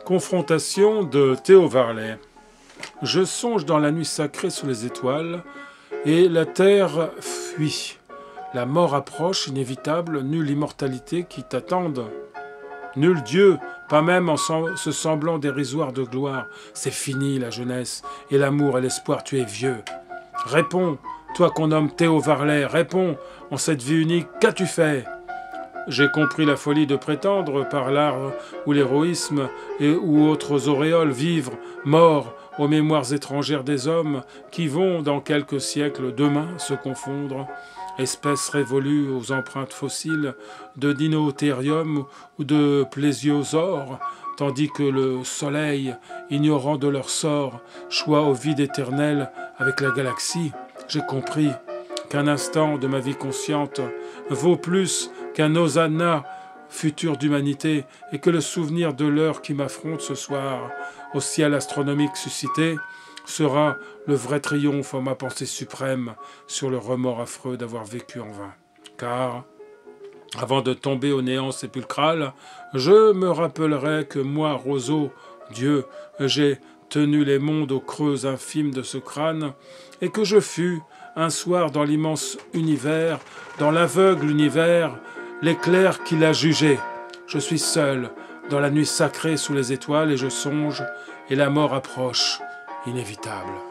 Confrontation de Théo Varlet. Je songe dans la nuit sacrée sous les étoiles, et la terre fuit. La mort approche, inévitable, nulle immortalité qui t'attende. Nul Dieu, pas même en ce semblant dérisoire de gloire. C'est fini la jeunesse, et l'amour et l'espoir, tu es vieux. Réponds, toi qu'on nomme Théo Varlet, réponds, en cette vie unique, qu'as-tu fait ? J'ai compris la folie de prétendre, par l'art ou l'héroïsme ou autres auréoles, vivre, mort, aux mémoires étrangères des hommes qui vont, dans quelques siècles demain, se confondre, espèces révolues aux empreintes fossiles de dinothérium ou de plésiosaures, tandis que le soleil, ignorant de leur sort, choit au vide éternel avec la galaxie. J'ai compris qu'un instant de ma vie consciente vaut plus qu'un hosanna futur d'humanité, et que le souvenir de l'heure qui m'affronte ce soir, au ciel astronomique suscité, sera le vrai triomphe en ma pensée suprême sur le remords affreux d'avoir vécu en vain. Car, avant de tomber au néant sépulcral, je me rappellerai que moi, roseau, Dieu, j'ai tenu les mondes aux creux infimes de ce crâne, et que je fus, un soir dans l'immense univers, dans l'aveugle univers, l'éclair qui l'a jugé. Je suis seul, dans la nuit sacrée sous les étoiles, et je songe, et la mort approche, inévitable.